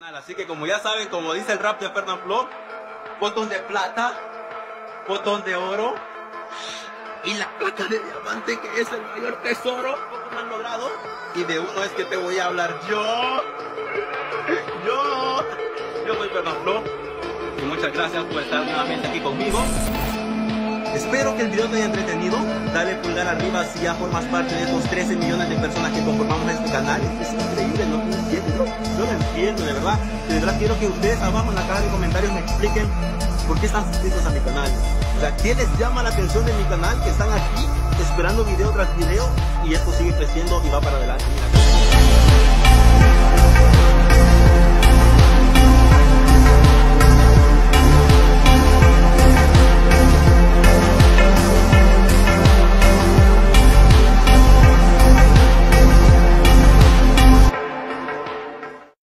Así que como ya saben, como dice el rap de Fernanfloo, botón de plata, botón de oro y la placa de diamante, que es el mayor tesoro que me han logrado. Y de uno es que te voy a hablar yo soy Fernanfloo y muchas gracias por estar nuevamente aquí conmigo. Espero que el video te haya entretenido. Dale pulgar arriba si ya formas parte de esos 13 millones de personas que conformamos este canal. Es increíble, no entiendo, yo no entiendo, de verdad. De verdad quiero que ustedes abajo en la caja de comentarios me expliquen por qué están suscritos a mi canal. O sea, ¿qué les llama la atención de mi canal? Que están aquí esperando video tras video y esto sigue creciendo y va para adelante. Mira.